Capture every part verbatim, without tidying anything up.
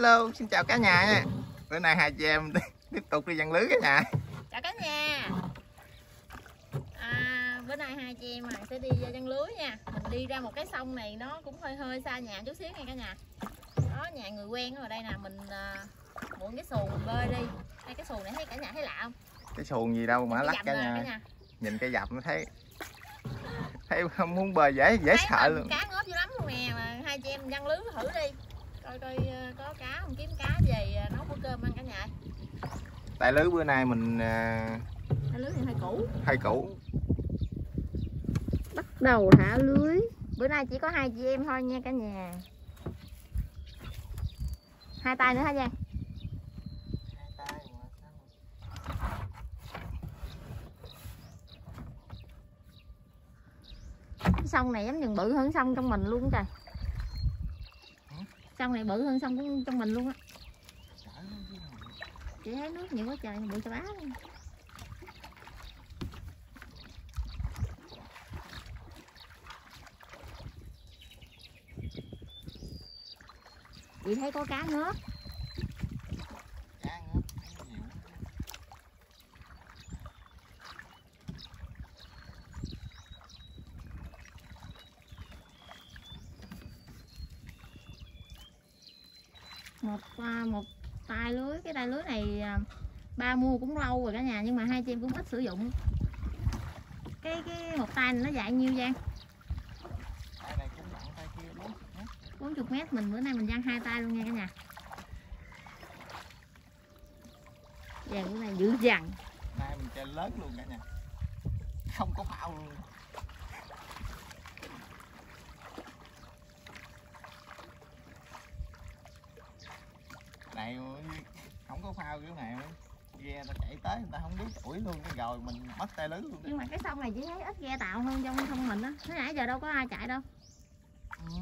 Hello, xin chào cả nhà nha. Bữa nay hai chị em tiếp tục đi giăng lưới cả nhà. Chào cả nhà. À, bữa nay hai chị em mình sẽ đi giăng lưới nha. Mình đi ra một cái sông này nó cũng hơi hơi xa nhà chút xíu nha cả nhà. Đó, nhà người quen ở đây nè, mình uh, mượn cái xuồng mình bơi đi. Đây cái xuồng này thấy cả nhà thấy lạ không? Cái xuồng gì đâu mà lắc cả nhà. cả nhà. Nhìn cái dập nó thấy thấy không muốn bơi dễ dễ thấy sợ luôn. Cá ngớp dữ lắm luôn nè, mà hai chị em giăng lưới thử đi. Coi coi có cá không, kiếm cá về nấu bữa cơm ăn cả nhà. Tại lưới bữa nay mình Tại lưới này hơi cũ. Hơi cũ. Bắt đầu thả lưới. Bữa nay chỉ có hai chị em thôi nha cả nhà. Hai tay nữa hả Giang? Cái sông này giống như bự hơn sông trong mình luôn trời. Sông này bự hơn sông trong mình luôn á. Chị thấy nước nhiều quá trời, bự chà bá luôn. Chị thấy có cá ngớp. Cá ngớp nhiều. Một một tay lưới, cái tay lưới này ba mua cũng lâu rồi cả nhà, nhưng mà hai chị em cũng ít sử dụng. Cái cái một tay này nó dài nhiêu Giang? Tay này cũng nặng, tay kia bốn mươi mét. Mình bữa nay mình giăng hai tay luôn nha cả nhà. Vàng bữa nay dữ dằn. Nay mình chơi lớn luôn cả nhà. Không có phao luôn. Này không có phao kiểu này ghe ta chạy tới người ta không biết ủi luôn cái rồi mình mất tay lưới luôn. Nhưng mà cái sông này chỉ thấy ít ghe tạo hơn trong sông mình á. Thế nãy giờ đâu có ai chạy đâu. Ừ.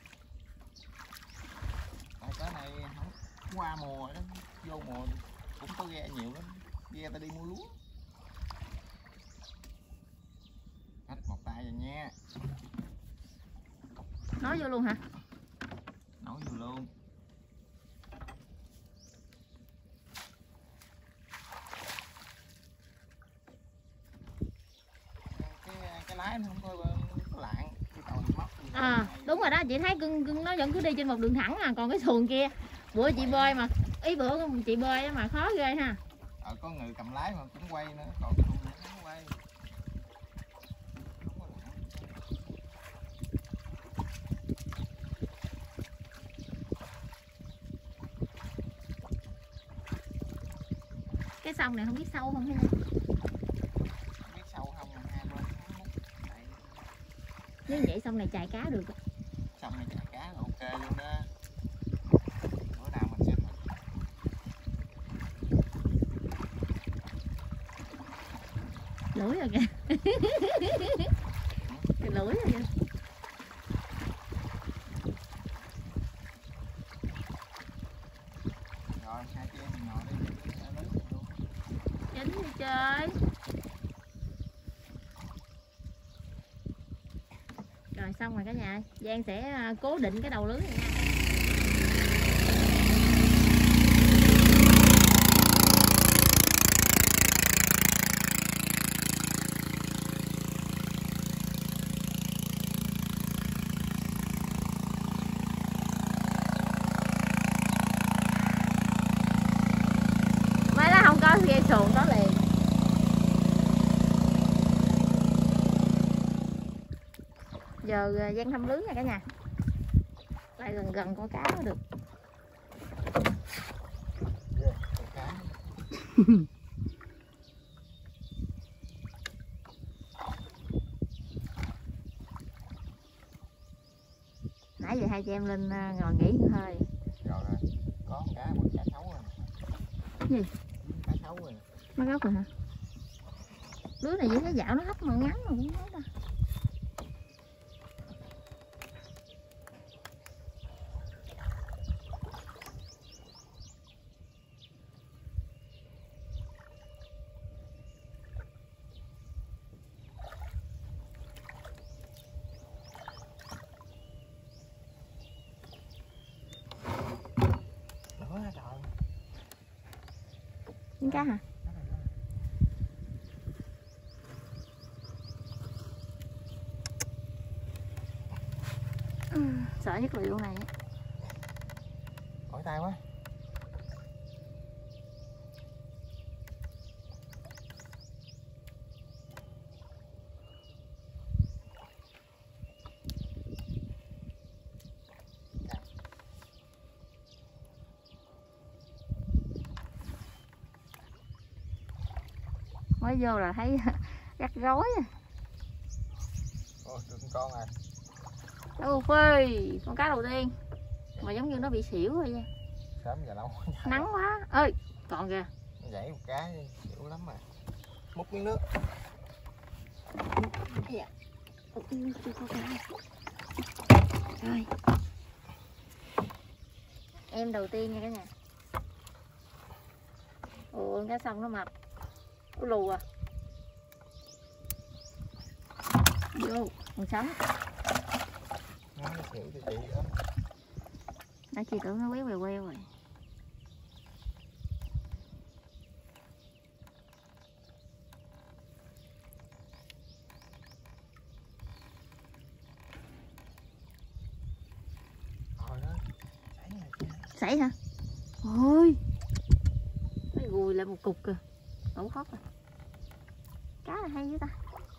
Tại cái này không qua mùa đó, vô mùa cũng có ghe nhiều lắm. Ghe ta đi mua lúa. Hết một tay rồi nha. Nói vô luôn hả? Nói vô luôn. Cái lái nó không có, có lạng, cái tàu móc. À đúng rồi đó, chị thấy cưng cưng nó vẫn cứ đi trên một đường thẳng à, còn cái xuồng kia bữa chị bơi mà ý bữa chị bơi mà khó ghê ha. Ờ có người cầm lái mà cũng quay nữa, còn xuồng này không quay. Cái sông này không biết sâu không hay không biết sâu không mà hai bên nếu vậy sông này chài cá được. Sông này chài cá là ok luôn đó. Bữa nào mình sẽ lưỡi rồi kìa. Cái lưỡi rồi kìa. Rồi hai chị em mình ngồi đi luôn. Chính đi chơi. Rồi xong rồi cả nhà, Giang sẽ cố định cái đầu lưới này nha. Mấy đó không có ghe xuồng có liền. Giờ Giang thăm lưới nha cả nhà. Lại gần gần con cá mới được. Nãy giờ hai chị em lên ngồi nghỉ hơi. Rồi có cá một cá sấu rồi. Cái gì? Cá sấu rồi. Nó gốc rồi hả? Lưới này chỉ thấy dạo nó hấp mà ngắn mà cũng nói đâu. Dính cá hả? Ừ, sợ nhất là vụ này. Mỏi tay quá. Mới vô là thấy rắc rối. Ôi, được con rồi. Ô Phi, con cá đầu tiên mà giống như nó bị xỉu rồi vậy. Sớm giờ lâu. Nắng quá. Ơi, còn kìa. Nó dãy một cái xỉu lắm mà. Múc miếng nước. Dạ. Chưa có cá. Rồi. Em đầu tiên nha cả nhà. Ồ, cá sông nó mập. Nó lù à. Vô, còn sống. Nó xỉu cho chị đó. Đã chị tưởng nó quéo quèo queo rồi. Rồi đó. Sảy rồi. Sảy hả? Ôi. Nó gùi lại một cục kìa. Ngủ khóc rồi. Cá là hay dữ ta.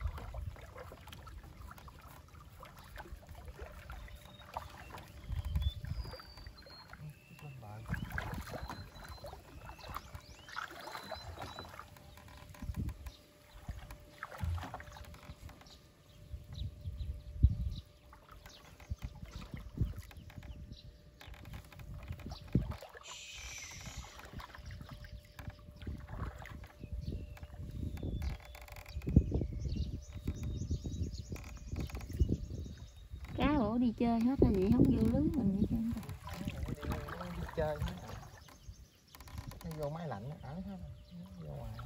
Cá bộ đi chơi hết rồi vậy không vô lưới mình đi chơi. Nó đi, đi chơi hết rồi. Nó vô máy lạnh nó ở hết rồi. Nó vô ngoài.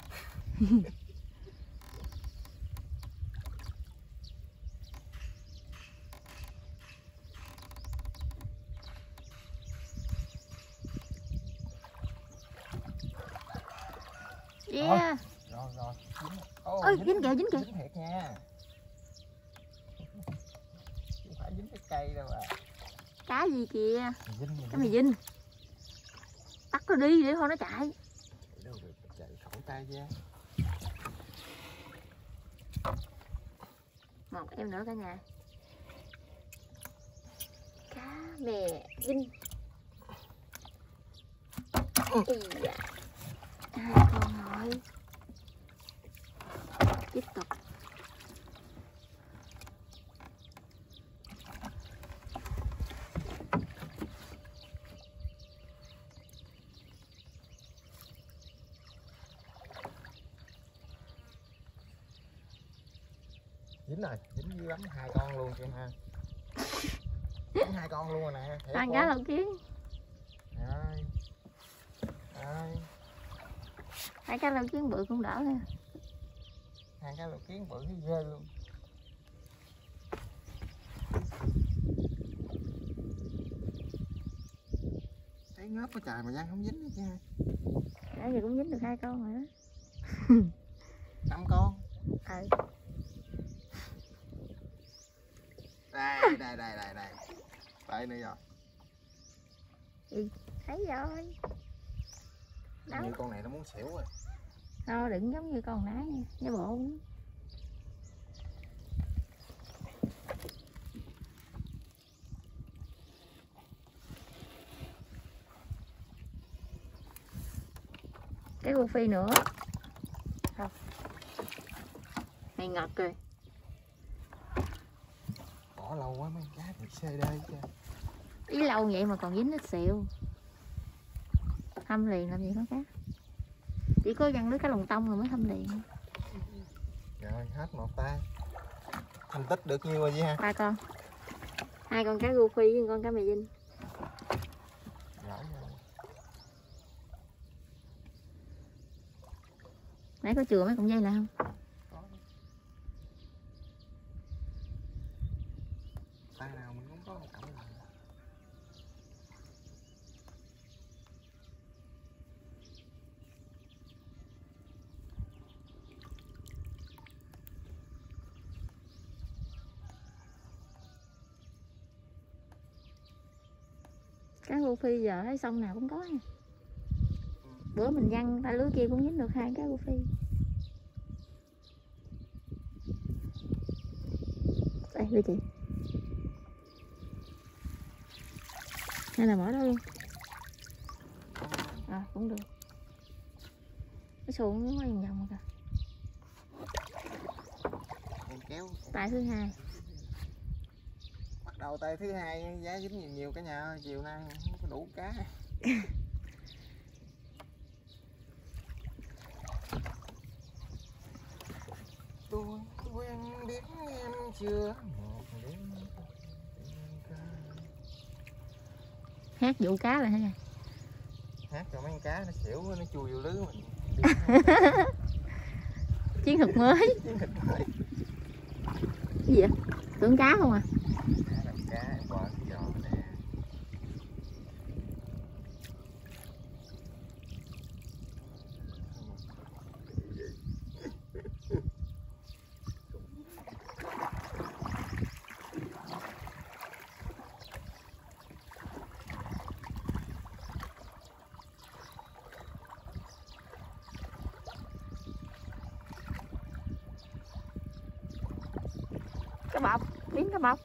Yeah. Rồi rồi. Ôi, ơi dính kìa dính kìa. Dính thiệt nha. Không phải dính cái cây đâu à. Cá gì kìa. Dính, dính. Cái mày dính. Bắt nó đi để thôi nó chạy. Đâu được chạy khỏi tay ra. Một em nữa cả nhà. Cá mè dính. Ý da. Hai con rồi. Tiếp tục. Dính rồi, dính dữ lắm, hai con luôn chị ha. Dính hai con luôn rồi nè. Ăn cá lẩu kiến. Rồi. Rồi. Hai cá lẩu kiến bự cũng đỡ ha. Hai cá lẩu kiến bự cái ghê luôn. Thấy ngớp quá trời mà Giang không dính nữa chứ ha. Nãy giờ cũng dính được hai con rồi đó. Năm con. Ừ. Đây, đây, đây, đây, đây. Đây nữa rồi. Ừ, thấy rồi. Đâu? Như con này nó muốn xỉu rồi. Thôi đừng giống như con nãy nha, cái bộ. Cái cô Phi nữa. Không. Này ngọt rồi. Bỏ lâu quá mấy cá bị xê đê chứ. Ý lâu vậy mà còn dính ít xịu. Thăm liền làm gì có cá. Chỉ có văng lưới cá lồng tông rồi mới thăm liền. Rồi hết một tay. Thành tích được nhiêu rồi vậy ha? Ba con. Hai con cá gu phi với con cá mè dinh. Giỏi rồi. Nãy có chừa mấy cọng dây lại không? Có. Tay nào mình cũng có một cọng này. Cá rô phi giờ thấy sông nào cũng có nha. Bữa mình văng tay lưới kia cũng dính được hai cá rô phi. Đây đưa chị. Hay là mở đó luôn. À cũng được. Cái xuồng nó vòng vòng kìa. Em kéo. Tay thứ hai. Bắt đầu tay thứ hai giá dính nhiều nhiều cả nhà ơi, chiều nay không có đủ cá. Tôi quen biết em chưa. Hát vụ cá rồi hả? Hát cho mấy con cá nó xỉu nó chui vô lưới mình. Chiến thuật mới. Chiến thuật mới. Cái gì vậy? Tưởng cá không à? Làm cá em bỏ cái giò nè. Cá bọc, biến cá bọc.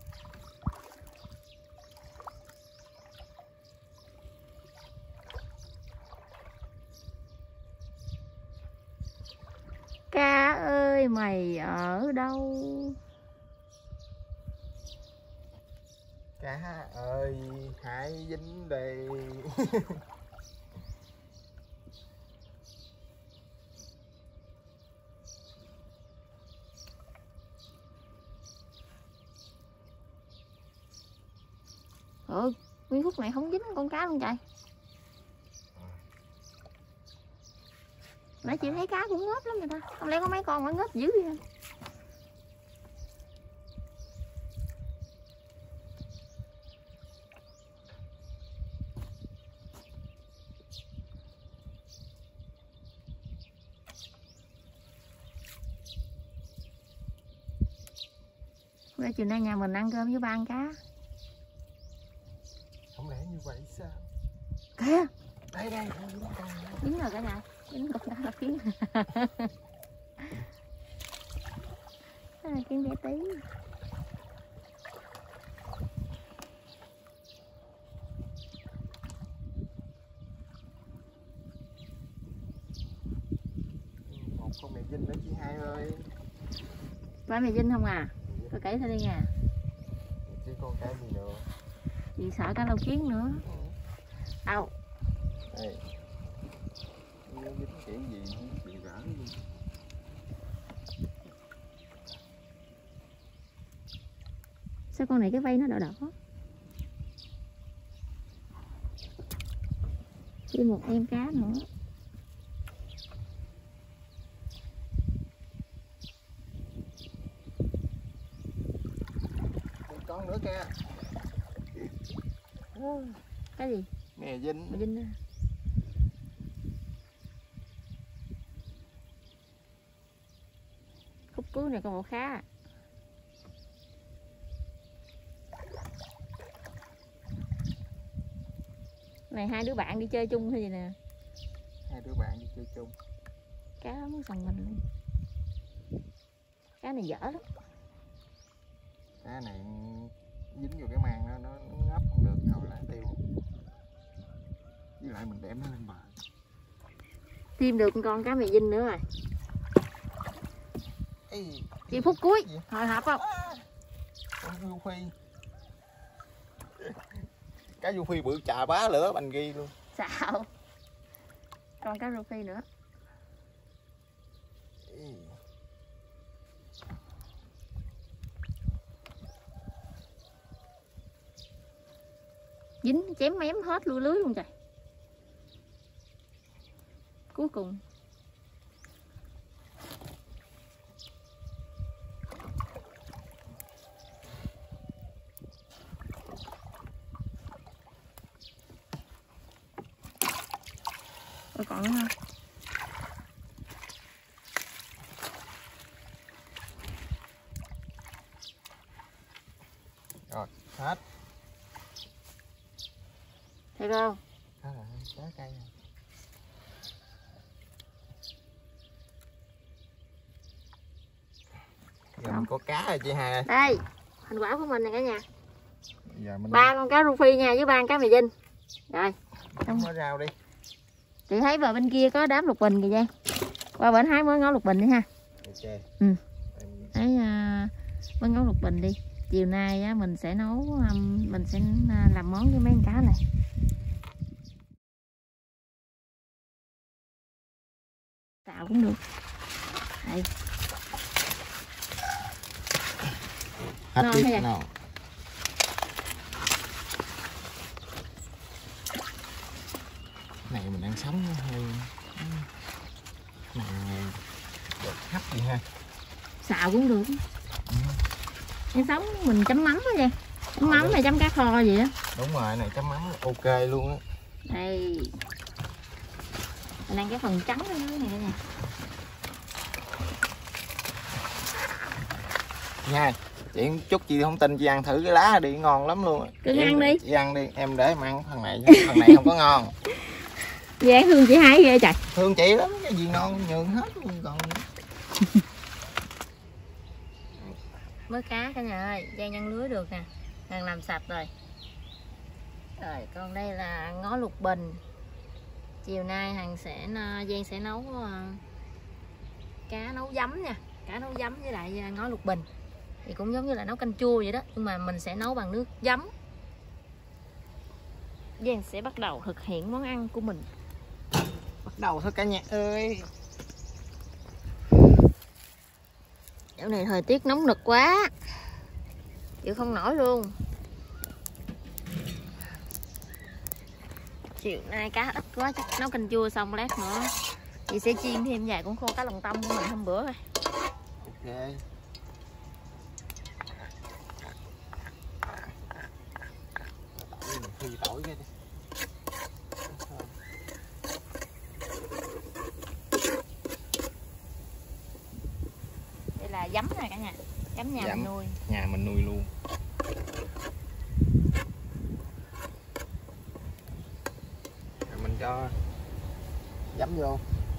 Cá ơi mày ở đâu? Cá ơi hãy dính đây. Ừ, nguyên khúc này không dính con cá luôn trời. Nãy chị thấy cá cũng ngớp lắm người ta. Không lẽ có mấy con mà ngớp dữ vậy? Bây chiều nay nhà mình ăn cơm với ba ăn cá. Không lẽ như vậy sao? Kìa. Đây đây. Dính rồi cả nhà. Dính cục đã là kiến. Đó là kiến bé tí. Một con mẹ Vinh nữa chị Hai ơi. Phải mày Vinh không à? Tôi kể thôi đi nha. Chứ con cái gì nữa. Chị sợ cá lau kiến nữa. Đâu? Đây. Nó dính kiểu gì không chịu gỡ luôn. Sao con này cái vây nó đỏ đỏ? Thêm một em cá nữa. Con nữa kìa. Cái gì? Nè Vinh. Mày Vinh đó. Khúc cuối này còn một khá. Này hai đứa bạn đi chơi chung hay gì nè? Hai đứa bạn đi chơi chung. Cá đó muốn sòng mình luôn. Cá này dở lắm. Cá này dính vô cái màng nó, nó, nó ngấp không được, thôi lá tiêu. Với lại mình đem nó lên bờ. Tìm được con cá mè Vinh nữa rồi. Ê, Chị phút cuối, hồi hộp không? Con du phi. Cá du phi bự chà bá lửa bành ghi luôn. Xạo. Còn cá rô phi nữa. Ê. Dính chém mém hết lưới lưới luôn trời. Cuối cùng rồi còn nữa không? Rồi hết. Thấy không? Đó là trái cây này. Giờ mình có cá rồi chị Hà. Đây, thành quả của mình nè cả nhà. Giờ mình Ba con cá rô phi nha, với ba con cá mì dinh. Rồi. Mới rau đi. Chị thấy vào bên kia có đám lục bình kìa Giang. Qua bển hái mới ngó lục bình đi ha. Ok. Ừ. Đấy uh, mới ngó lục bình đi. Chiều nay á, mình sẽ nấu um, mình sẽ uh, làm món với mấy con cá này. Xào cũng được. Đây. Hết Ngon tiết hay nào. Này mình ăn sống hơi này được hấp gì ha. Xào cũng được. Ừ. Ăn sống mình chấm mắm á vậy. Chấm mắm Ừ. này chấm cá kho gì á. Đúng rồi, này chấm mắm ok luôn á. Đây. Mình ăn cái phần trắng ở dưới này nè. Nha. Chị chút chị không tin chị ăn thử cái lá đi, ngon lắm luôn. Cứ chị ăn đi. Chị ăn đi, em để em ăn phần này, phần này không có ngon. Dạ thương chị hai ghê trời. Thương chị lắm, cái gì ngon nhường hết luôn còn. Mới cá cả nhà ơi, Giang nhân lưới được nè. Hàng làm sạch rồi. Rồi còn đây là ngó lục bình. Chiều nay Hằng sẽ Giang sẽ nấu uh, cá nấu giấm nha, cá nấu giấm với lại ngó lục bình. Thì cũng giống như là nấu canh chua vậy đó, nhưng mà mình sẽ nấu bằng nước giấm. Giang sẽ bắt đầu thực hiện món ăn của mình. Bắt đầu thôi cả nhà ơi. Dạo này thời tiết nóng nực quá, chịu không nổi luôn. Chiều nay cá ít quá, chắc nấu canh chua xong lát nữa chị sẽ chiên thêm vài con khô cá lòng tông của mình hôm bữa thôi. Ok. Phi tỏi cái đi. Đây là giấm nè cả nhà, giấm nhà Giấm. mình nuôi. Nhà mình nuôi luôn. Rồi mình cho giấm vô.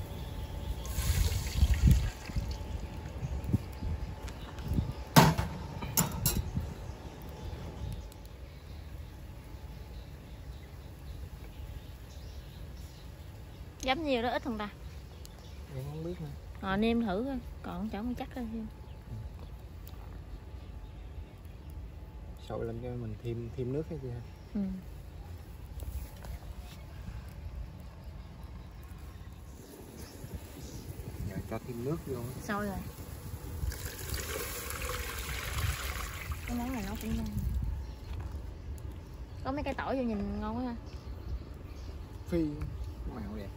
Giấm nhiều đó ít không ta? Em không biết nữa. Họ nêm thử coi, còn chẳng không chắc thôi. Sôi lên cho mình thêm thêm nước hay gì ha. Ừ. Rồi cho thêm nước vô. Sôi rồi. Cái món này nó cũng ngon. Có mấy cái tỏi vô nhìn ngon quá ha. Phi màu đẹp.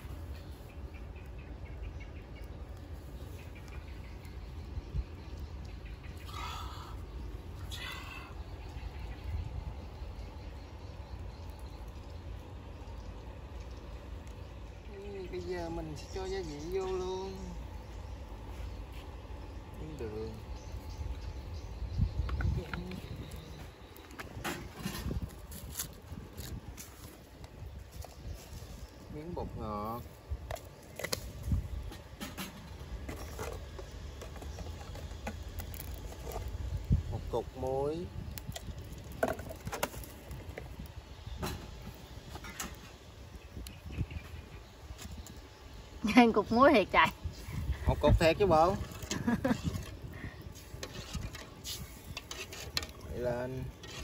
Bây giờ mình sẽ cho gia vị vô luôn. Miếng đường. Miếng bột ngọt. Một cục muối. Ăn cục muối thiệt trời. Một cục thiệt chứ bộ. Vậy lên.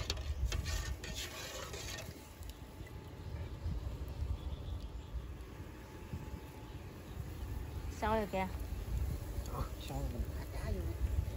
Sôi rồi kìa. Ờ, sao mình thả cá vô.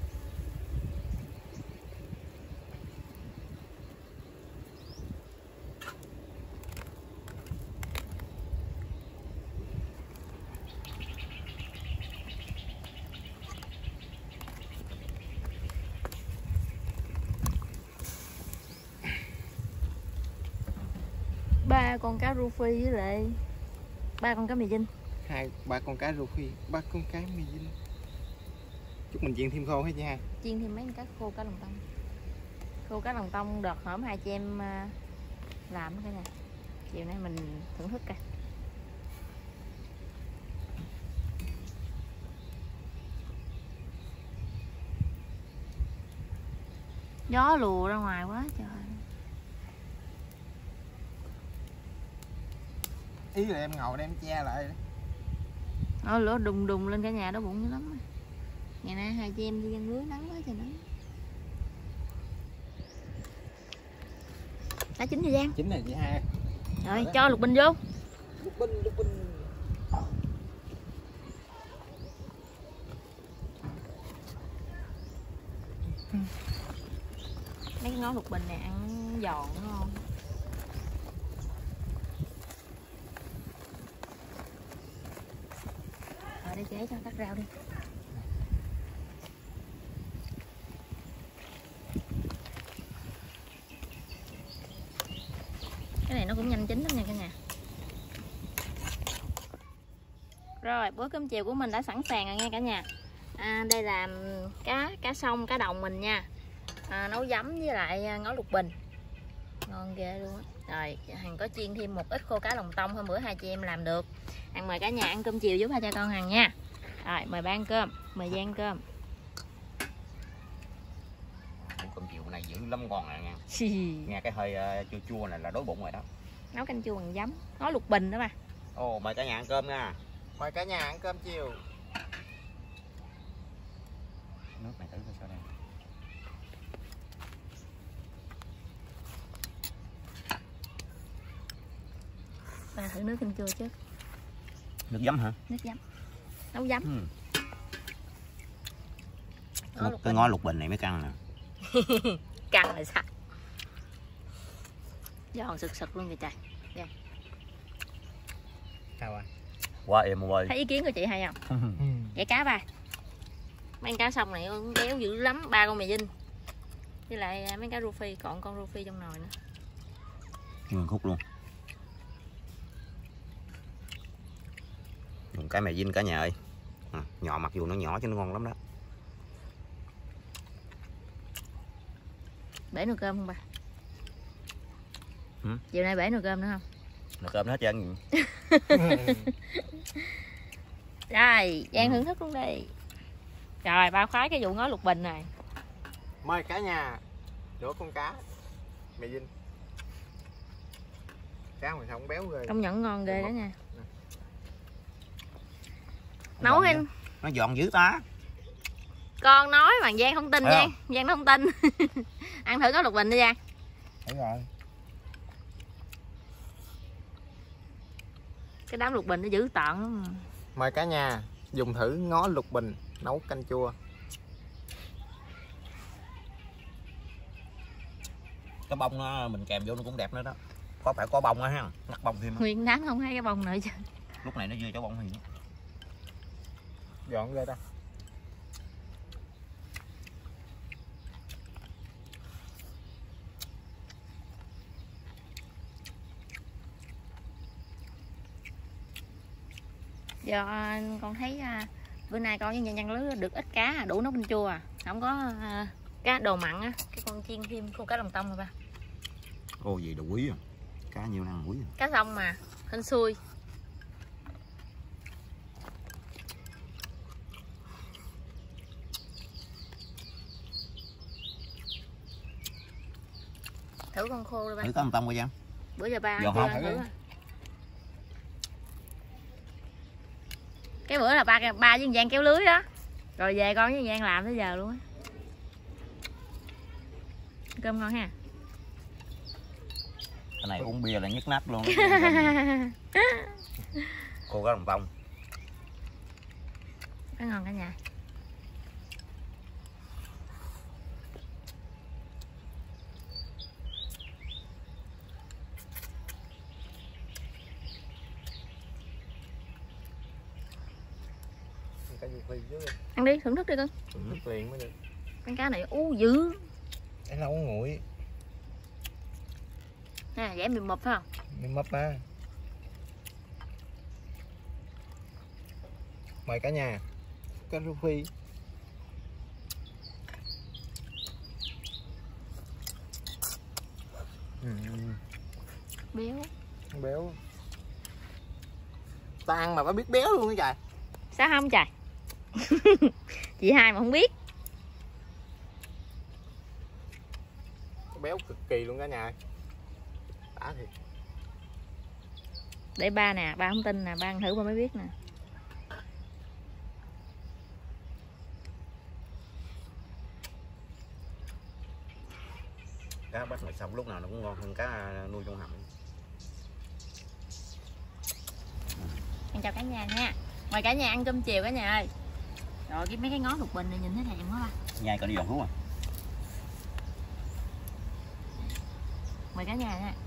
Ba con cá rô phi với lại ba con cá mì dinh. Hai ba con cá rô phi, ba con cá mì dinh. Chút mình chiên thêm khô hay chị hai? Chiên thêm mấy con cá khô cá lòng tông. Khô cá lòng tông đợt hổm hai chị em làm cả nhà. Chiều nay mình thưởng thức coi. Gió lùa ra ngoài quá trời. Ý là em ngồi đây em che lại. Nó lửa đùng đùng lên cả nhà, đó bụng dữ lắm. Ngày nay hai chị em đi ăn lưới nắng quá trời nắng. Đã chín thời gian. Chín này chị hai. Rồi cho lục bình vô. Lục bình, lục bình. Mấy cái ngón lục bình này ăn giòn ngon. Rồi để chế cho cắt rau đi. Cái này nó cũng nhanh chín lắm nha cả nhà. Rồi bữa cơm chiều của mình đã sẵn sàng rồi nha cả nhà. À, đây là cá cá sông, cá đồng mình nha. À, nấu giấm với lại ngó lục bình, ngon ghê luôn á. Rồi Hằng có chiên thêm một ít khô cá lòng tông, hôm bữa hai chị em làm được. Hằng mời cả nhà ăn cơm chiều giúp hai cha con Hằng nha. Rồi mời ba ăn cơm, mời Giang cơm. Cơm chiều này dữ lắm ngon nè nha. Nghe cái hơi uh, chua chua này là đói bụng rồi đó. Nấu canh chua bằng giấm, ngó lục bình đó mà. Ồ, mời cả nhà ăn cơm nha. Mời cả nhà ăn cơm chiều. Nước này thử coi sao đây. Ba thử nước canh chua trước. Nước giấm hả? Nước giấm. Nấu giấm. Ừ. Ngó Cái ngó lục bình này mới căng nè. Căng là sao? Giòn sực sực luôn kìa trời. Dạ. Sao à? Quá êm ơi. Thấy ý kiến của chị hay không? Vậy cá ba. Mấy cá sông này béo dữ lắm, ba con mè dinh. Với lại mấy cá rô phi, còn con rô phi trong nồi nữa. Nguyên khúc luôn. Dùng cái mè dinh cả nhà ơi. À, nhỏ mặc dù nó nhỏ chứ nó ngon lắm đó. Bể nồi cơm không ba? Ừ? Chiều nay bể nồi cơm nữa không? Nồi cơm hết trơn. Rồi, Giang Ừ. thưởng thức luôn đi. Rồi, bao khoái cái vụ ngó lục bình này. Mời cả nhà đũa con cá mè dinh. Cá mình không béo ghê. Công nhận ngon ghê đó nha. Nó Nấu giòn em. dữ. Nó giòn dữ ta. Con nói mà Giang không tin. Thấy Giang Giang nó không tin. Ăn thử có lục bình đi Giang. Đúng rồi. Cái đám lục bình nó dữ tợn lắm. Mời cả nhà dùng thử ngó lục bình nấu canh chua. Cái bông nó mình kèm vô nó cũng đẹp nữa đó. Có phải có bông á ha, ngắt bông thêm. Nguyên đáng không thấy cái bông nữa chứ. Lúc này nó dưa cho bông thì Dọn ghê ta. Giờ con thấy à, bữa nay con với nhà nhân lưới được ít cá, đủ nấu canh chua à. Không có à, cá đồ mặn á, cái con chiên thêm khô cá lòng tông rồi ba. ô gì đồ quý à. Cá nhiều năng quý à. Cá sông mà, hên xui. Thử con khô đi ba. Thử có một tông coi Giang. Bữa giờ ba Giòn chưa không? ăn thử. Cái bữa là ba ba với Giang kéo lưới đó. Rồi về con với Giang làm tới giờ luôn á. Cơm ngon ha. Cái này uống bia là nhức nách luôn. Cô có đồng tông. Nó ngon cả nhà. Cái gì phi chứ. Ăn đi, thưởng thức đi con. Thưởng thức liền mới được. Con cá này u dữ. Em lâu nguội. Nè, dễ mềm mập phải không? Miếng mấp á. Mời cả nhà. Cá rô phi. Ừ. Béo. Béo. Ta ăn mà phải biết béo luôn đó trời. Sao không trời? Chị hai mà không biết. Béo cực kỳ luôn cả nhà. Đã thiệt. Để ba nè, ba không tin nè, ba ăn thử ba mới biết nè. Cá bắt này xong lúc nào nó cũng ngon hơn cá nuôi trong hầm. Em chào cả nhà nha. Mời cả nhà ăn cơm chiều cả nhà ơi. Rồi cái mấy cái ngón lục bình này nhìn thấy thèm quá ba. Nhai còn đi giòn luôn à. Mời cả nhà nha.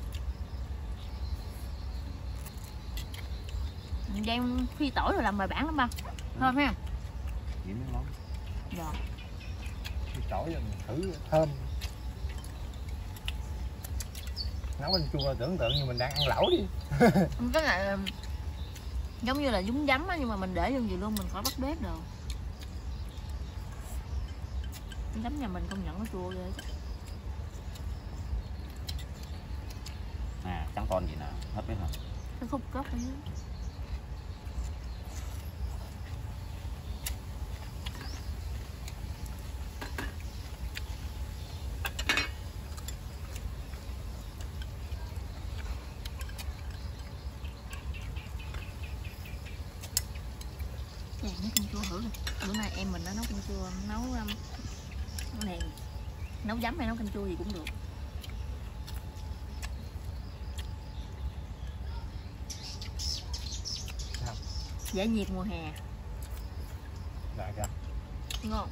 Đem phi tỏi rồi làm bài bản lắm ba. Thơm ha. Chỉ miếng món. Dạ. Phi tỏi rồi thử thơm. Nấu canh chua tưởng tượng như mình đang ăn lẩu đi. Cái này giống như là nhúng giấm á, nhưng mà mình để vô gì luôn, mình khỏi bắt bếp đâu. Giấm nhà mình công nhận nó chua ghê. À, trắng con gì nè, hết biết hả? Cái khúc cốt ở dưới. Dạ, nấu canh chua thử đi. Bữa nay em mình nó nấu canh chua, nấu um, nấu này, nấu giấm hay nấu canh chua gì cũng được. Giải nhiệt mùa hè. Dạ kìa. Ngon.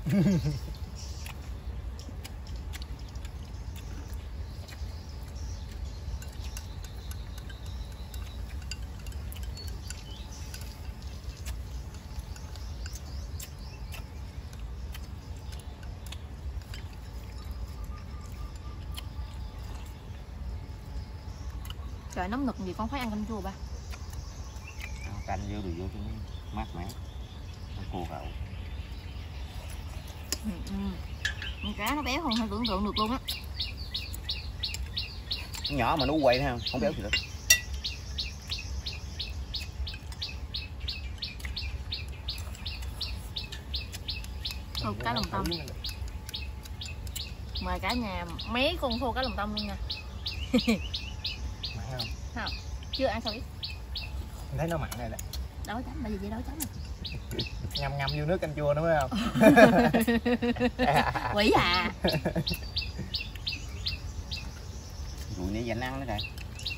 Trời nóng nực gì con phải ăn canh chua ba. Canh vô đồ vô cho nó mát mẻ. Ăn cua gạo. Ừ, ừ. Con cá nó béo không thể tưởng tượng được luôn á. Nhỏ mà nó quay thấy không? Không béo gì đâu. Thôi cá lồng tông. Mời cả nhà mấy con khô cá lồng tông luôn nha. Mặn không? Không, chưa ăn sao biết. Em thấy nó mặn này đó. Đói chấm, bây giờ vậy đói chấm à. Ngâm ngâm vô nước canh chua đúng không? Quỷ à. Rủi nãy dành ăn đó rồi.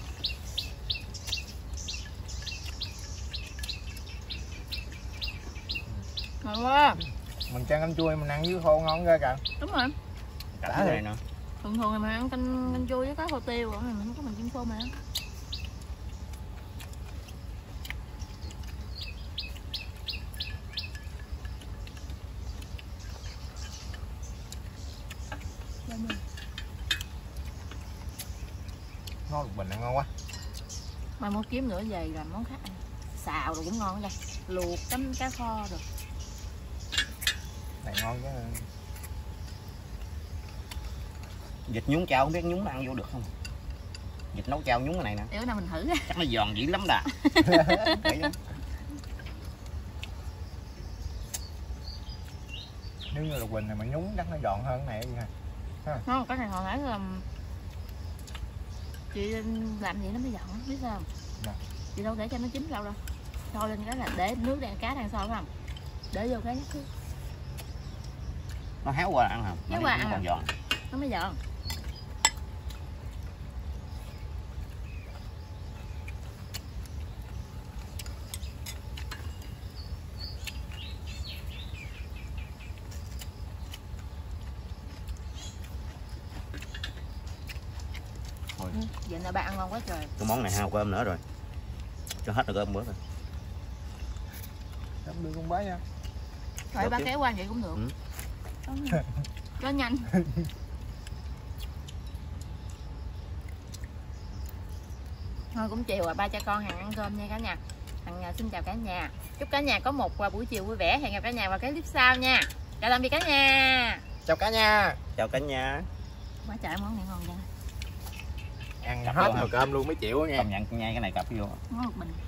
Ngon quá. Mình chan canh chua mình ăn với khô ngon ghê kìa. Đúng rồi. Cả này nè. Thường thường mình ăn canh canh chua với cá khô tiêu rồi, mình không có mình chim khô mà. Ngon lục bình này ngon quá. Mai muốn kiếm nữa về làm món khác ăn. Xào rồi cũng ngon nha. Luộc chấm cá kho rồi. Này ngon chứ. Vịt nhúng chao không biết nhúng ăn vô được không? Vịt nấu chao nhúng cái này nè. Để bữa nào mình thử. Chắc nó giòn dữ lắm đà. Nếu như lục bình này mà nhúng chắc nó giòn hơn cái này gì ha. Không, cái này hồi nãy là chị làm vậy nó mới giòn, biết sao không? Dạ. Chị đâu để cho nó chín đâu đâu. Sôi lên cái là để nước đang cá đang sôi phải không? Để vô cái nhắc thứ. Nó héo qua ăn hả? Héo qua ăn ăn còn giòn. Nó mới giòn. Thôi. Ừ, vậy là ba ăn ngon quá trời. Cái món này hao cơm nữa rồi. Cho hết rồi cơm bữa rồi. Cảm ơn con bé nha. Thôi ba kéo qua vậy cũng được. Ừ. Cho, cho nhanh. Thôi cũng chiều rồi, ba cha con Hằng ăn cơm nha cả nhà. Hằng xin chào cả nhà. Chúc cả nhà có một buổi chiều vui vẻ. Hẹn gặp cả nhà vào cái clip sau nha. Chào tạm biệt cả nhà. Chào cả nhà. Chào cả nhà. Quá trời món này ngon nha. ăn Cặp hết vô nồi hả? cơm luôn mới chịu á nghe. Công nhận nhai cái này cặp vô. Ngon một bình.